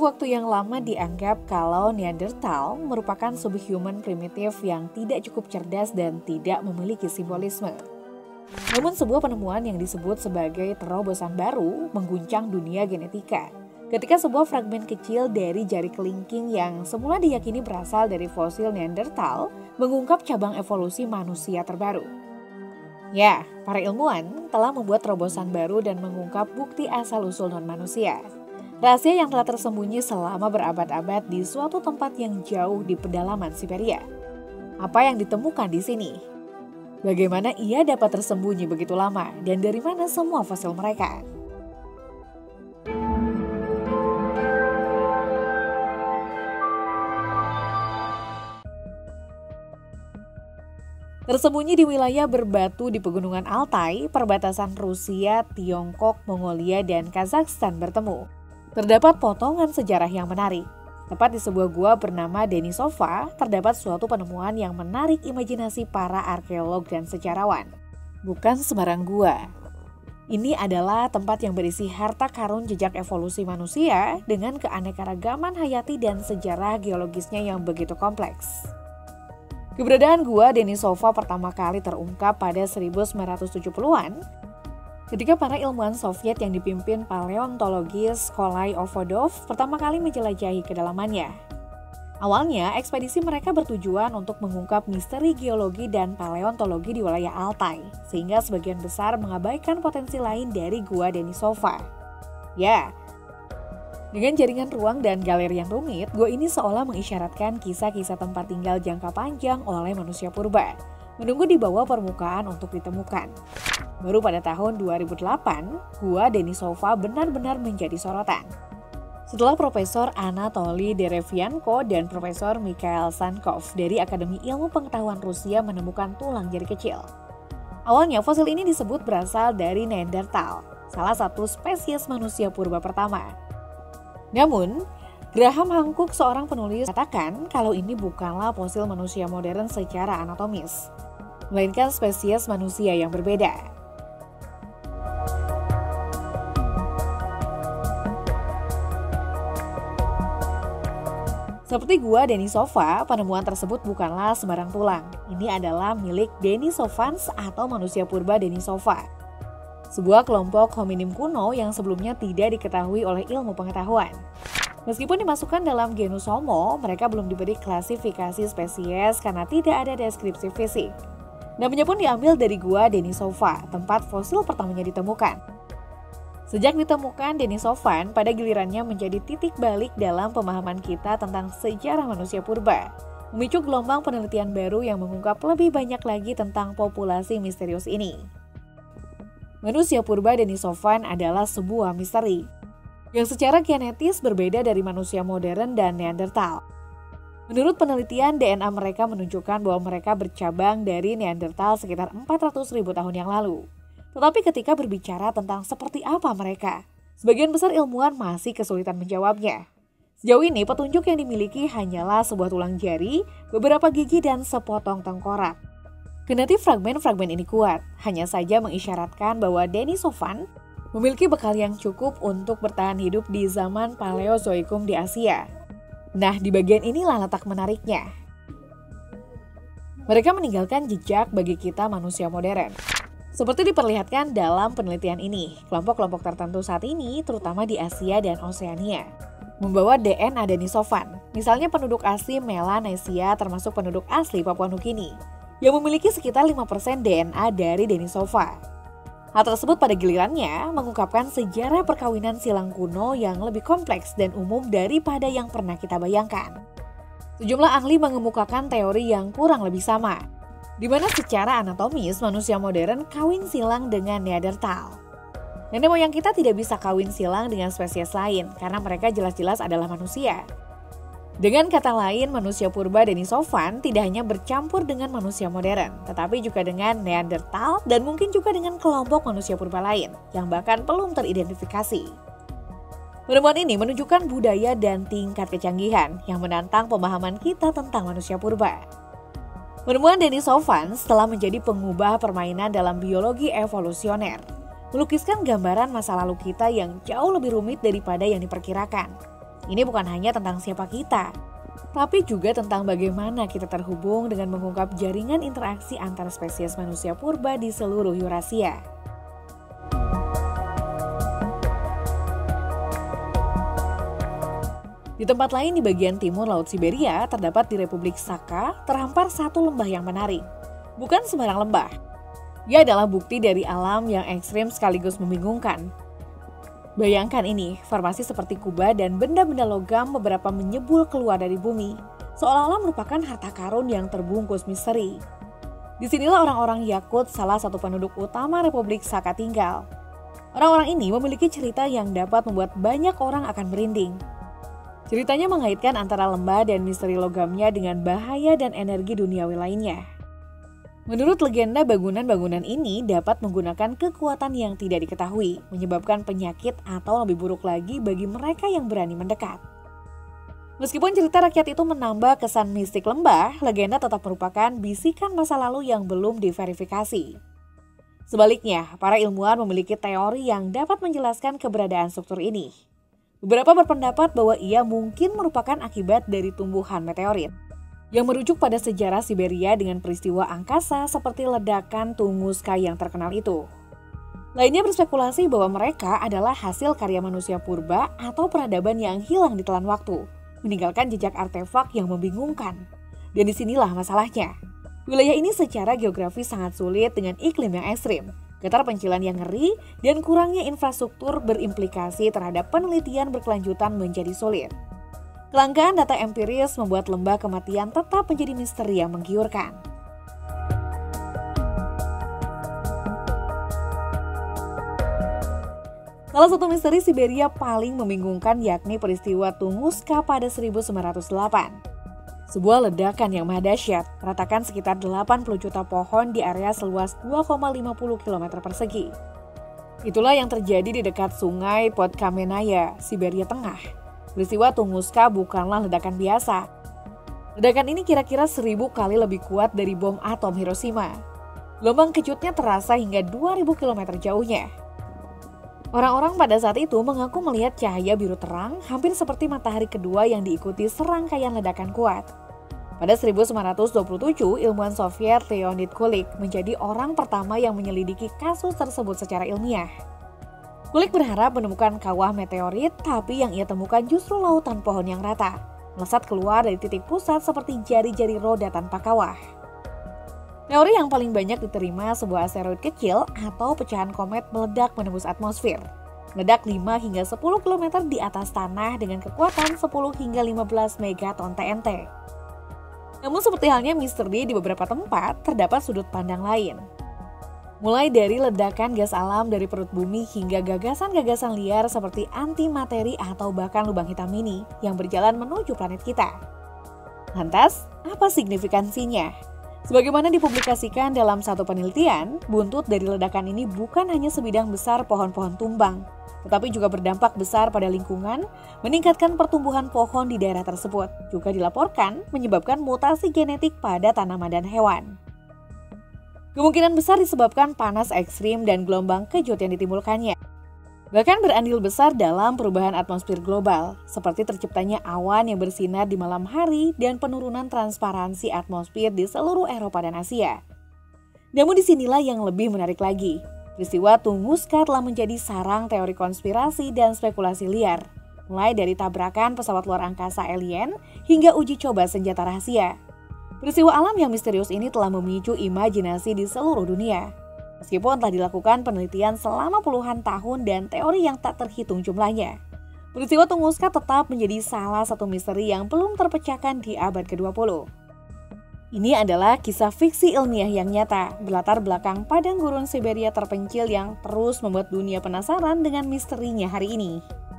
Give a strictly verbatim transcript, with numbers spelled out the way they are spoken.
waktu yang lama dianggap kalau Neanderthal merupakan subhuman primitif yang tidak cukup cerdas dan tidak memiliki simbolisme. Namun sebuah penemuan yang disebut sebagai terobosan baru mengguncang dunia genetika. Ketika sebuah fragmen kecil dari jari kelingking yang semula diyakini berasal dari fosil Neanderthal mengungkap cabang evolusi manusia terbaru. Ya, para ilmuwan telah membuat terobosan baru dan mengungkap bukti asal-usul non-manusia. Rahasia yang telah tersembunyi selama berabad-abad di suatu tempat yang jauh di pedalaman Siberia. Apa yang ditemukan di sini? Bagaimana ia dapat tersembunyi begitu lama dan dari mana semua fosil mereka? Tersembunyi di wilayah berbatu di pegunungan Altai, perbatasan Rusia, Tiongkok, Mongolia, dan Kazakhstan bertemu. Terdapat potongan sejarah yang menarik. Tepat di sebuah gua bernama Denisova, terdapat suatu penemuan yang menarik imajinasi para arkeolog dan sejarawan. Bukan sembarang gua. Ini adalah tempat yang berisi harta karun jejak evolusi manusia dengan keanekaragaman hayati dan sejarah geologisnya yang begitu kompleks. Keberadaan gua Denisova pertama kali terungkap pada seribu sembilan ratus tujuh puluhan ketika para ilmuwan Soviet yang dipimpin paleontologis Nikolai Ovodov pertama kali menjelajahi kedalamannya. Awalnya, ekspedisi mereka bertujuan untuk mengungkap misteri geologi dan paleontologi di wilayah Altai, sehingga sebagian besar mengabaikan potensi lain dari gua Denisova. Ya, dengan jaringan ruang dan galeri yang rumit, gua ini seolah mengisyaratkan kisah-kisah tempat tinggal jangka panjang oleh manusia purba, menunggu di bawah permukaan untuk ditemukan. Baru pada tahun dua ribu delapan, gua Denisova benar-benar menjadi sorotan. Setelah Profesor Anatoly Derevianko dan Profesor Mikhail Sankov dari Akademi Ilmu Pengetahuan Rusia menemukan tulang jari kecil. Awalnya fosil ini disebut berasal dari Neanderthal, salah satu spesies manusia purba pertama. Namun, Graham Hancock, seorang penulis, katakan kalau ini bukanlah fosil manusia modern secara anatomis, melainkan spesies manusia yang berbeda. Seperti gua Denisova, penemuan tersebut bukanlah sembarang tulang. Ini adalah milik Denisovans atau manusia purba Denisova. Sebuah kelompok hominin kuno yang sebelumnya tidak diketahui oleh ilmu pengetahuan. Meskipun dimasukkan dalam genus Homo, mereka belum diberi klasifikasi spesies karena tidak ada deskripsi fisik. Namanya pun diambil dari gua Denisova, tempat fosil pertamanya ditemukan. Sejak ditemukan, Denisovan pada gilirannya menjadi titik balik dalam pemahaman kita tentang sejarah manusia purba, memicu gelombang penelitian baru yang mengungkap lebih banyak lagi tentang populasi misterius ini. Manusia purba Denisovan adalah sebuah misteri yang secara genetis berbeda dari manusia modern dan Neanderthal. Menurut penelitian, D N A mereka menunjukkan bahwa mereka bercabang dari Neanderthal sekitar empat ratus ribu tahun yang lalu. Tetapi ketika berbicara tentang seperti apa mereka, sebagian besar ilmuwan masih kesulitan menjawabnya. Sejauh ini petunjuk yang dimiliki hanyalah sebuah tulang jari, beberapa gigi dan sepotong tengkorak. Kendati fragmen-fragmen ini kuat, hanya saja mengisyaratkan bahwa Denisovan memiliki bekal yang cukup untuk bertahan hidup di zaman Paleozoikum di Asia. Nah, di bagian inilah letak menariknya. Mereka meninggalkan jejak bagi kita manusia modern. Seperti diperlihatkan dalam penelitian ini, kelompok-kelompok tertentu saat ini, terutama di Asia dan Oseania, membawa D N A Denisovan. Misalnya penduduk asli Melanesia termasuk penduduk asli Papua Nugini, yang memiliki sekitar lima persen D N A dari Denisova. Hal tersebut pada gilirannya mengungkapkan sejarah perkawinan silang kuno yang lebih kompleks dan umum daripada yang pernah kita bayangkan. Sejumlah ahli mengemukakan teori yang kurang lebih sama, di mana secara anatomis manusia modern kawin silang dengan Neanderthal. Nenek moyang kita tidak bisa kawin silang dengan spesies lain karena mereka jelas-jelas adalah manusia. Dengan kata lain, manusia purba Denisovan tidak hanya bercampur dengan manusia modern, tetapi juga dengan Neanderthal dan mungkin juga dengan kelompok manusia purba lain yang bahkan belum teridentifikasi. Penemuan ini menunjukkan budaya dan tingkat kecanggihan yang menantang pemahaman kita tentang manusia purba. Penemuan Denisovan telah menjadi pengubah permainan dalam biologi evolusioner, melukiskan gambaran masa lalu kita yang jauh lebih rumit daripada yang diperkirakan. Ini bukan hanya tentang siapa kita, tapi juga tentang bagaimana kita terhubung dengan mengungkap jaringan interaksi antar spesies manusia purba di seluruh Eurasia. Di tempat lain di bagian timur Laut Siberia, terdapat di Republik Sakha, terhampar satu lembah yang menarik. Bukan sembarang lembah. Ia adalah bukti dari alam yang ekstrim sekaligus membingungkan. Bayangkan ini, formasi seperti kubah dan benda-benda logam beberapa menyebul keluar dari bumi, seolah-olah merupakan harta karun yang terbungkus misteri. Disinilah orang-orang Yakut, salah satu penduduk utama Republik Sakha tinggal. Orang-orang ini memiliki cerita yang dapat membuat banyak orang akan merinding. Ceritanya mengaitkan antara lembah dan misteri logamnya dengan bahaya dan energi duniawi lainnya. Menurut legenda, bangunan-bangunan ini dapat menggunakan kekuatan yang tidak diketahui, menyebabkan penyakit atau lebih buruk lagi bagi mereka yang berani mendekat. Meskipun cerita rakyat itu menambah kesan mistik lembah, legenda tetap merupakan bisikan masa lalu yang belum diverifikasi. Sebaliknya, para ilmuwan memiliki teori yang dapat menjelaskan keberadaan struktur ini. Beberapa berpendapat bahwa ia mungkin merupakan akibat dari tumbuhan meteorit, yang merujuk pada sejarah Siberia dengan peristiwa angkasa seperti ledakan Tunguska yang terkenal itu. Lainnya berspekulasi bahwa mereka adalah hasil karya manusia purba atau peradaban yang hilang ditelan waktu, meninggalkan jejak artefak yang membingungkan. Dan disinilah masalahnya. Wilayah ini secara geografis sangat sulit dengan iklim yang ekstrim, keterpencilan yang ngeri, dan kurangnya infrastruktur berimplikasi terhadap penelitian berkelanjutan menjadi sulit. Kelangkaan data empiris membuat lembah kematian tetap menjadi misteri yang menggiurkan. Salah satu misteri Siberia paling membingungkan yakni peristiwa Tunguska pada seribu sembilan ratus delapan. Sebuah ledakan yang maha dahsyat, meratakan sekitar delapan puluh juta pohon di area seluas dua koma lima puluh kilometer persegi. Itulah yang terjadi di dekat sungai Podkamenaya, Siberia Tengah. Peristiwa Tunguska bukanlah ledakan biasa. Ledakan ini kira-kira seribu kali lebih kuat dari bom atom Hiroshima. Gelombang kejutnya terasa hingga dua ribu kilometer jauhnya. Orang-orang pada saat itu mengaku melihat cahaya biru terang hampir seperti matahari kedua yang diikuti serangkaian ledakan kuat. Pada seribu sembilan ratus dua puluh tujuh, ilmuwan Soviet Leonid Kulik menjadi orang pertama yang menyelidiki kasus tersebut secara ilmiah. Kulik berharap menemukan kawah meteorit, tapi yang ia temukan justru lautan pohon yang rata, melesat keluar dari titik pusat seperti jari-jari roda tanpa kawah. Teori yang paling banyak diterima sebuah asteroid kecil atau pecahan komet meledak menembus atmosfer. Meledak lima hingga sepuluh kilometer di atas tanah dengan kekuatan sepuluh hingga lima belas megaton T N T. Namun seperti halnya misteri di beberapa tempat, terdapat sudut pandang lain. Mulai dari ledakan gas alam dari perut bumi hingga gagasan-gagasan liar seperti antimateri atau bahkan lubang hitam mini yang berjalan menuju planet kita. Lantas, apa signifikansinya? Sebagaimana dipublikasikan dalam satu penelitian, buntut dari ledakan ini bukan hanya sebidang besar pohon-pohon tumbang, tetapi juga berdampak besar pada lingkungan, meningkatkan pertumbuhan pohon di daerah tersebut, juga dilaporkan menyebabkan mutasi genetik pada tanaman dan hewan. Kemungkinan besar disebabkan panas ekstrim dan gelombang kejut yang ditimbulkannya. Bahkan berandil besar dalam perubahan atmosfer global, seperti terciptanya awan yang bersinar di malam hari dan penurunan transparansi atmosfer di seluruh Eropa dan Asia. Namun disinilah yang lebih menarik lagi. Peristiwa Tunguska telah menjadi sarang teori konspirasi dan spekulasi liar, mulai dari tabrakan pesawat luar angkasa alien hingga uji coba senjata rahasia. Peristiwa alam yang misterius ini telah memicu imajinasi di seluruh dunia. Meskipun telah dilakukan penelitian selama puluhan tahun dan teori yang tak terhitung jumlahnya, peristiwa Tunguska tetap menjadi salah satu misteri yang belum terpecahkan di abad ke dua puluh. Ini adalah kisah fiksi ilmiah yang nyata, berlatar belakang padang gurun Siberia terpencil yang terus membuat dunia penasaran dengan misterinya hari ini.